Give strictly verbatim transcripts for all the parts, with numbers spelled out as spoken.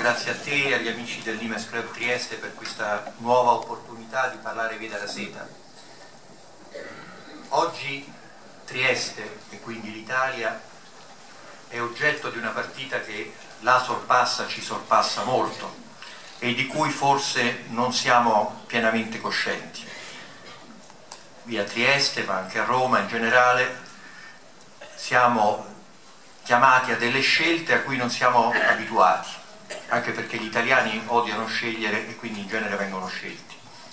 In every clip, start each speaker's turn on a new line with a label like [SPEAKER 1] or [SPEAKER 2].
[SPEAKER 1] grazie a te e agli amici del Limes Club Trieste per questa nuova opportunità di parlare via della seta. Oggi Trieste, e quindi l'Italia, è oggetto di una partita che la sorpassa, ci sorpassa molto e di cui forse non siamo pienamente coscienti. Via Trieste, ma anche a Roma in generale, siamo chiamati a delle scelte a cui non siamo abituati, anche perché gli italiani odiano scegliere e quindi in genere vengono scelti.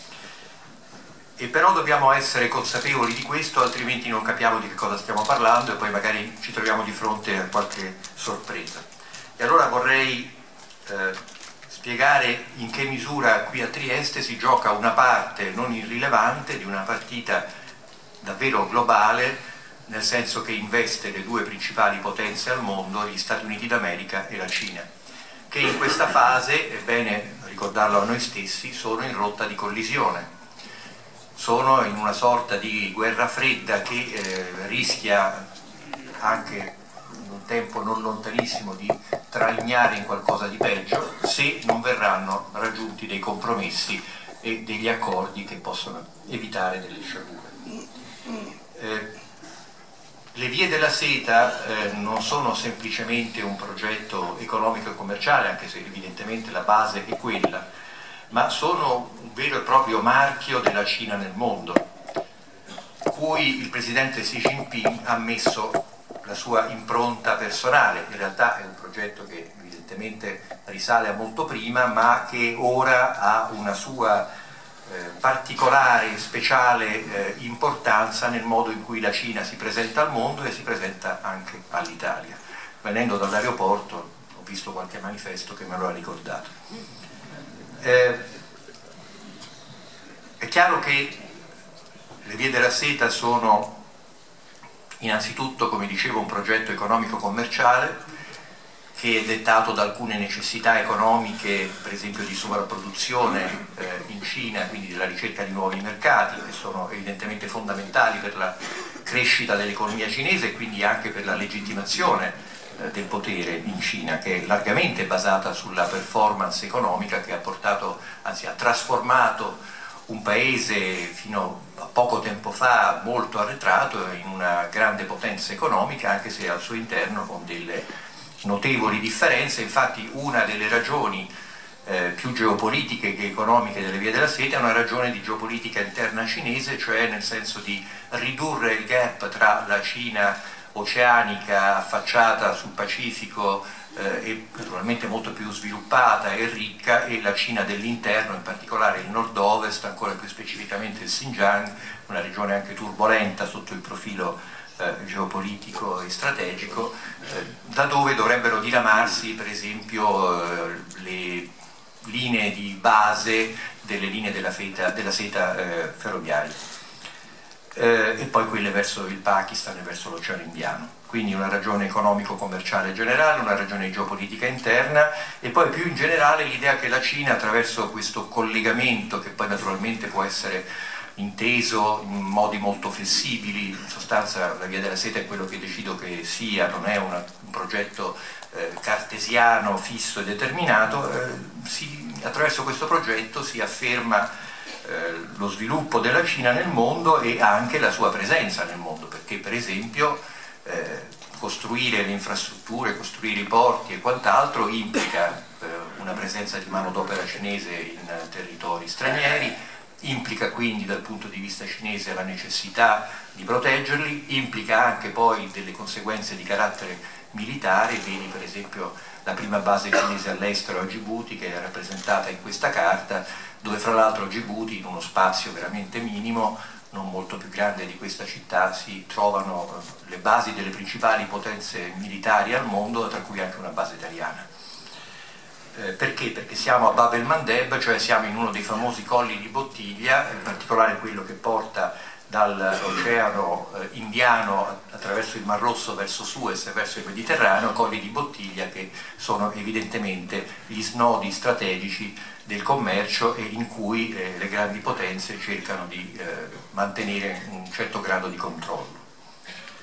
[SPEAKER 1] E però dobbiamo essere consapevoli di questo, altrimenti non capiamo di che cosa stiamo parlando e poi magari ci troviamo di fronte a qualche sorpresa. E allora vorrei eh, spiegare in che misura qui a Trieste si gioca una parte non irrilevante di una partita davvero globale, nel senso che investe le due principali potenze al mondo, gli Stati Uniti d'America e la Cina, che in questa fase, è bene ricordarlo a noi stessi, sono in rotta di collisione. Sono in una sorta di guerra fredda che eh, rischia anche in un tempo non lontanissimo di trainare in qualcosa di peggio se non verranno raggiunti dei compromessi e degli accordi che possono evitare delle sciagure. Eh, Le vie della seta eh, non sono semplicemente un progetto economico e commerciale, anche se evidentemente la base è quella, ma sono un vero e proprio marchio della Cina nel mondo, cui il presidente Xi Jinping ha messo la sua impronta personale. In realtà è un progetto che evidentemente risale a molto prima, ma che ora ha una sua Eh, particolare, speciale eh, importanza nel modo in cui la Cina si presenta al mondo e si presenta anche all'Italia. Venendo dall'aeroporto ho visto qualche manifesto che me lo ha ricordato. Eh, è chiaro che le vie della seta sono innanzitutto, come dicevo, un progetto economico-commerciale che è dettato da alcune necessità economiche, per esempio di sovrapproduzione eh, in Cina, quindi della ricerca di nuovi mercati, che sono evidentemente fondamentali per la crescita dell'economia cinese e quindi anche per la legittimazione eh, del potere in Cina, che è largamente basata sulla performance economica che ha portato, anzi ha trasformato un paese fino a poco tempo fa molto arretrato in una grande potenza economica, anche se al suo interno con delle notevoli differenze. Infatti una delle ragioni eh, più geopolitiche che economiche delle vie della seta è una ragione di geopolitica interna cinese, cioè nel senso di ridurre il gap tra la Cina oceanica affacciata sul Pacifico eh, e naturalmente molto più sviluppata e ricca e la Cina dell'interno, in particolare il nord-ovest, ancora più specificamente il Xinjiang, una regione anche turbolenta sotto il profilo Eh, geopolitico e strategico, eh, da dove dovrebbero diramarsi per esempio eh, le linee di base delle linee della, feta, della seta eh, ferroviaria eh, e poi quelle verso il Pakistan e verso l'Oceano Indiano. Quindi una ragione economico-commerciale generale, una ragione geopolitica interna e poi più in generale l'idea che la Cina, attraverso questo collegamento che poi naturalmente può essere inteso in modi molto flessibili, in sostanza la via della seta è quello che decido che sia, non è una, un progetto eh, cartesiano, fisso e determinato, eh, si, attraverso questo progetto si afferma eh, lo sviluppo della Cina nel mondo e anche la sua presenza nel mondo, perché per esempio eh, costruire le infrastrutture, costruire i porti e quant'altro implica eh, una presenza di manodopera cinese in eh, territori stranieri, implica quindi dal punto di vista cinese la necessità di proteggerli, implica anche poi delle conseguenze di carattere militare. Vedi per esempio la prima base cinese all'estero a Djibouti, che è rappresentata in questa carta, dove fra l'altro Djibouti, in uno spazio veramente minimo, non molto più grande di questa città, si trovano le basi delle principali potenze militari al mondo, tra cui anche una base italiana. Eh, perché? Perché siamo a Bab el Mandeb, cioè siamo in uno dei famosi colli di bottiglia, in particolare quello che porta dall'Oceano eh, Indiano attraverso il Mar Rosso verso Suez e verso il Mediterraneo, colli di bottiglia che sono evidentemente gli snodi strategici del commercio e in cui eh, le grandi potenze cercano di eh, mantenere un certo grado di controllo.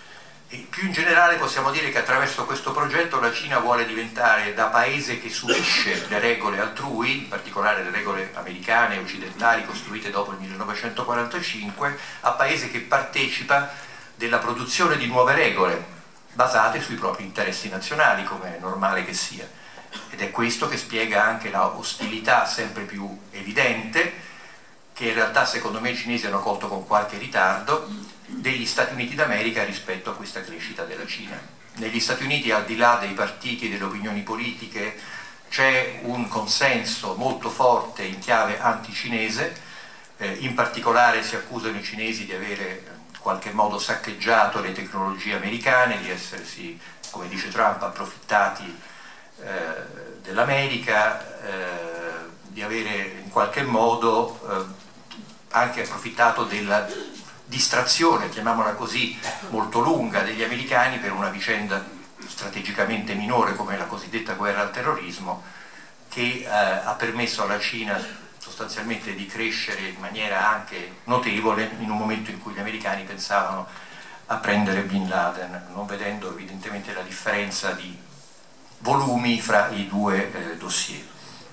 [SPEAKER 1] E più in generale possiamo dire che attraverso questo progetto la Cina vuole diventare, da paese che subisce le regole altrui, in particolare le regole americane e occidentali costruite dopo il millenovecentoquarantacinque, a paese che partecipa della produzione di nuove regole basate sui propri interessi nazionali, come è normale che sia. Ed è questo che spiega anche la ostilità sempre più evidente, che in realtà secondo me i cinesi hanno colto con qualche ritardo, degli Stati Uniti d'America rispetto a questa crescita della Cina. Negli Stati Uniti, al di là dei partiti e delle opinioni politiche, c'è un consenso molto forte in chiave anticinese, eh, in particolare si accusano i cinesi di avere in qualche modo saccheggiato le tecnologie americane, di essersi, come dice Trump, approfittati eh, dell'America, eh, di avere in qualche modo eh, anche approfittato della distrazione, chiamiamola così, molto lunga degli americani per una vicenda strategicamente minore come la cosiddetta guerra al terrorismo, che eh, ha permesso alla Cina sostanzialmente di crescere in maniera anche notevole in un momento in cui gli americani pensavano a prendere Bin Laden, non vedendo evidentemente la differenza di volumi fra i due eh, dossier.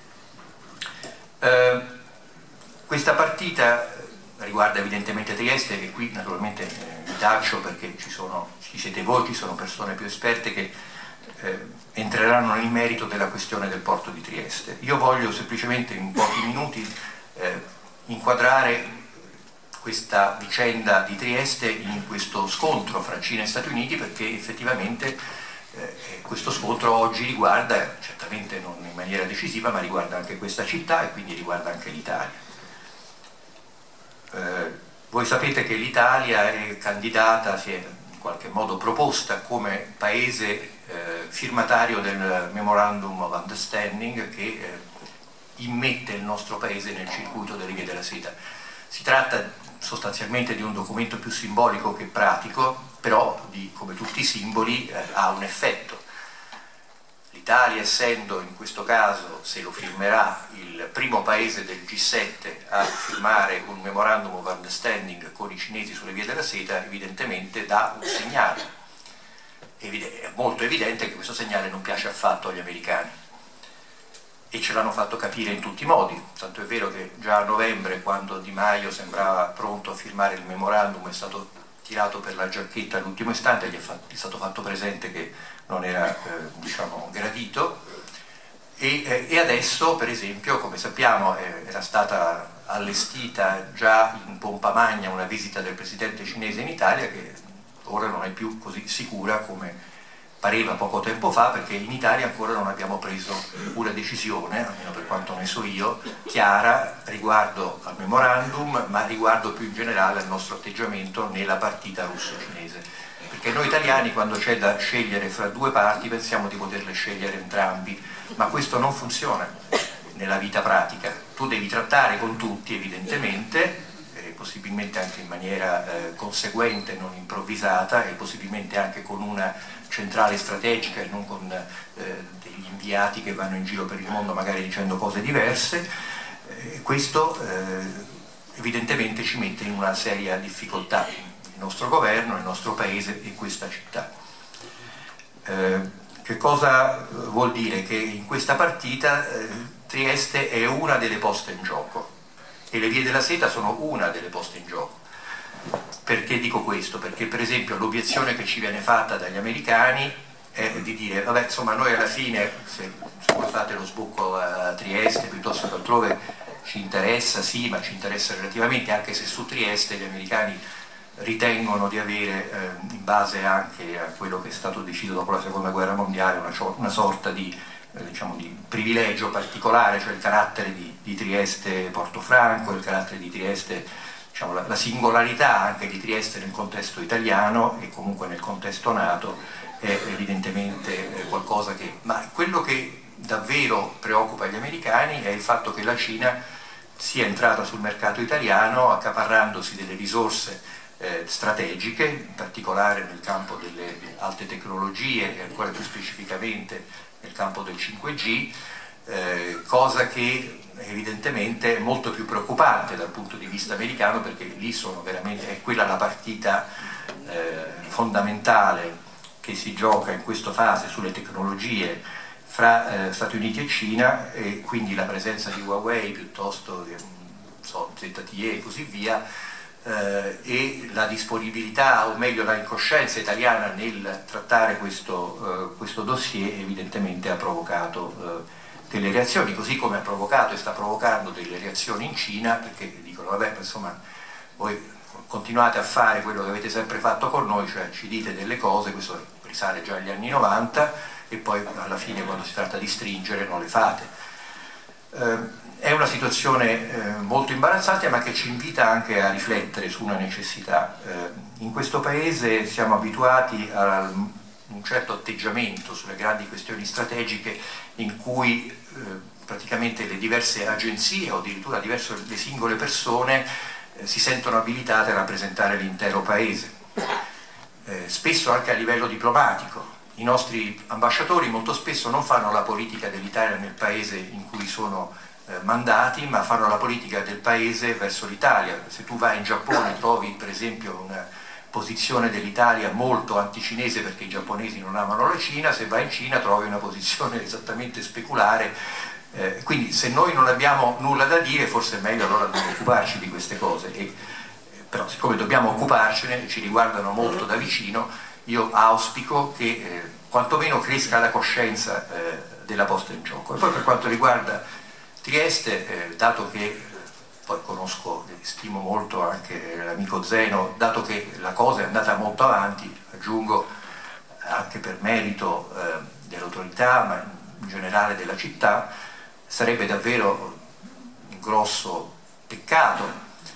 [SPEAKER 1] Eh, questa partita riguarda evidentemente Trieste, e qui naturalmente eh, vi taccio perché ci, sono, ci siete voi, ci sono persone più esperte che eh, entreranno nel merito della questione del porto di Trieste. Io voglio semplicemente in pochi minuti eh, inquadrare questa vicenda di Trieste in questo scontro fra Cina e Stati Uniti, perché effettivamente eh, questo scontro oggi riguarda, certamente non in maniera decisiva, ma riguarda anche questa città e quindi riguarda anche l'Italia. Eh, voi sapete che l'Italia è candidata, si è in qualche modo proposta come paese eh, firmatario del Memorandum of Understanding che eh, immette il nostro paese nel circuito delle vie della seta. Si tratta sostanzialmente di un documento più simbolico che pratico, però di, come tutti i simboli eh, ha un effetto. L'Italia, essendo in questo caso, se lo firmerà, il primo paese del G sette a firmare un Memorandum of Understanding con i cinesi sulle vie della seta, evidentemente dà un segnale. È molto evidente che questo segnale non piace affatto agli americani e ce l'hanno fatto capire in tutti i modi, tanto è vero che già a novembre, quando Di Maio sembrava pronto a firmare il Memorandum, è stato tirato per la giacchetta all'ultimo istante, gli è, fatto, è stato fatto presente che non era eh, diciamo, gradito e, eh, e adesso per esempio, come sappiamo, eh, era stata allestita già in pompa magna una visita del presidente cinese in Italia, che ora non è più così sicura come pareva poco tempo fa, perché in Italia ancora non abbiamo preso una decisione, almeno per quanto ne so io, chiara riguardo al memorandum, ma riguardo più in generale al nostro atteggiamento nella partita russo-cinese. Perché noi italiani, quando c'è da scegliere fra due parti, pensiamo di poterle scegliere entrambi, ma questo non funziona nella vita pratica. Tu devi trattare con tutti, evidentemente, eh, possibilmente anche in maniera eh, conseguente, non improvvisata, e possibilmente anche con una centrale strategica e non con eh, degli inviati che vanno in giro per il mondo magari dicendo cose diverse. Eh, questo eh, evidentemente ci mette in una seria difficoltà, il nostro governo, il nostro paese e questa città. Eh, che cosa vuol dire? Che in questa partita eh, Trieste è una delle poste in gioco e le vie della seta sono una delle poste in gioco. Perché dico questo? Perché per esempio l'obiezione che ci viene fatta dagli americani è di dire vabbè, insomma, noi alla fine se, se voi fate lo sbocco a Trieste piuttosto che altrove ci interessa, sì, ma ci interessa relativamente, anche se su Trieste gli americani ritengono di avere, eh, in base anche a quello che è stato deciso dopo la seconda guerra mondiale, una, una sorta di, eh, diciamo, di privilegio particolare, cioè il carattere di, di Trieste Portofranco, il carattere di Trieste, diciamo, la, la singolarità anche di Trieste nel contesto italiano e comunque nel contesto NATO è evidentemente qualcosa che... Ma quello che davvero preoccupa gli americani è il fatto che la Cina sia entrata sul mercato italiano accaparrandosi delle risorse eh, strategiche, in particolare nel campo delle alte tecnologie e ancora più specificamente nel campo del cinque G, eh, cosa che evidentemente è molto più preoccupante dal punto di vista americano, perché lì sono veramente, è quella la partita eh, fondamentale che si gioca in questa fase sulle tecnologie fra eh, Stati Uniti e Cina, e quindi la presenza di Huawei piuttosto che so, Z T E e così via, eh, e la disponibilità, o meglio la incoscienza italiana nel trattare questo, eh, questo dossier evidentemente ha provocato eh, delle reazioni, così come ha provocato e sta provocando delle reazioni in Cina, perché dicono vabbè, insomma, voi continuate a fare quello che avete sempre fatto con noi, cioè ci dite delle cose, questo risale già agli anni novanta, e poi alla fine quando si tratta di stringere non le fate. Eh, è una situazione eh, molto imbarazzante, ma che ci invita anche a riflettere su una necessità. Eh, in questo paese siamo abituati a un certo atteggiamento sulle grandi questioni strategiche in cui eh, praticamente le diverse agenzie o addirittura diverse, le singole persone eh, si sentono abilitate a rappresentare l'intero paese, eh, spesso anche a livello diplomatico. I nostri ambasciatori molto spesso non fanno la politica dell'Italia nel paese in cui sono eh, mandati, ma fanno la politica del paese verso l'Italia. Se tu vai in Giappone trovi per esempio una posizione dell'Italia molto anticinese perché i giapponesi non amano la Cina, se vai in Cina trovi una posizione esattamente speculare, eh, quindi se noi non abbiamo nulla da dire forse è meglio allora non occuparci di queste cose, e, eh, però siccome dobbiamo occuparcene, ci riguardano molto da vicino, io auspico che eh, quantomeno cresca la coscienza eh, della posta in gioco. E poi per quanto riguarda Trieste, eh, dato che poi conosco e stimo molto anche l'amico Zeno, dato che la cosa è andata molto avanti, aggiungo anche per merito eh, dell'autorità, ma in generale della città, sarebbe davvero un grosso peccato,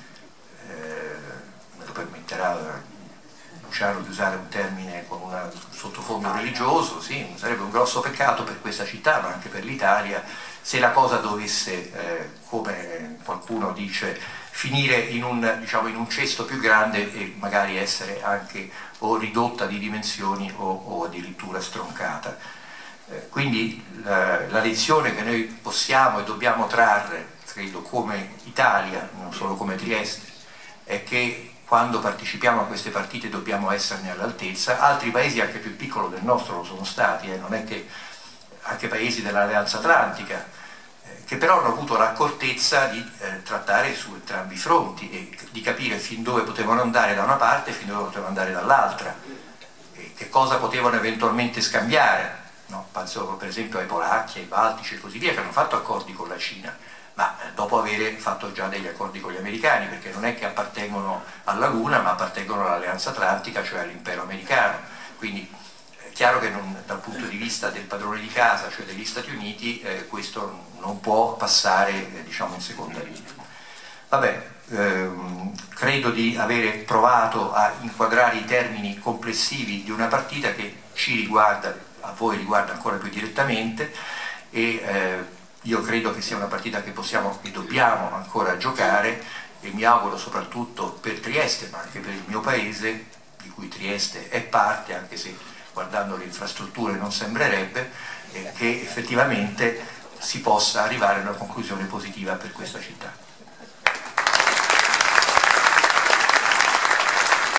[SPEAKER 1] eh, me lo permetterà Luciano di usare un termine con un sottofondo religioso, sì, sarebbe un grosso peccato per questa città, ma anche per l'Italia, se la cosa dovesse, eh, come qualcuno dice, finire in un, diciamo, in un cesto più grande e magari essere anche o ridotta di dimensioni o, o addirittura stroncata. Eh, quindi la, la lezione che noi possiamo e dobbiamo trarre, credo, come Italia, non solo come Trieste, è che quando partecipiamo a queste partite dobbiamo esserne all'altezza. Altri paesi anche più piccoli del nostro lo sono stati, eh, non è che anche paesi dell'Alleanza Atlantica, eh, che però hanno avuto l'accortezza di eh, trattare su entrambi i fronti e di capire fin dove potevano andare da una parte e fin dove potevano andare dall'altra, e che cosa potevano eventualmente scambiare, no? Penso per esempio ai polacchi, ai baltici e così via, che hanno fatto accordi con la Cina, ma eh, dopo aver fatto già degli accordi con gli americani, perché non è che appartengono alla Luna, ma appartengono all'Alleanza Atlantica, cioè all'impero americano. Quindi chiaro che non, dal punto di vista del padrone di casa, cioè degli Stati Uniti, eh, questo non può passare eh, diciamo in seconda linea. Vabbè, ehm, credo di avere provato a inquadrare i termini complessivi di una partita che ci riguarda, a voi riguarda ancora più direttamente, e eh, io credo che sia una partita che possiamo e dobbiamo ancora giocare, e mi auguro soprattutto per Trieste, ma anche per il mio paese, di cui Trieste è parte, anche se guardando le infrastrutture non sembrerebbe, eh, che effettivamente si possa arrivare a una conclusione positiva per questa città.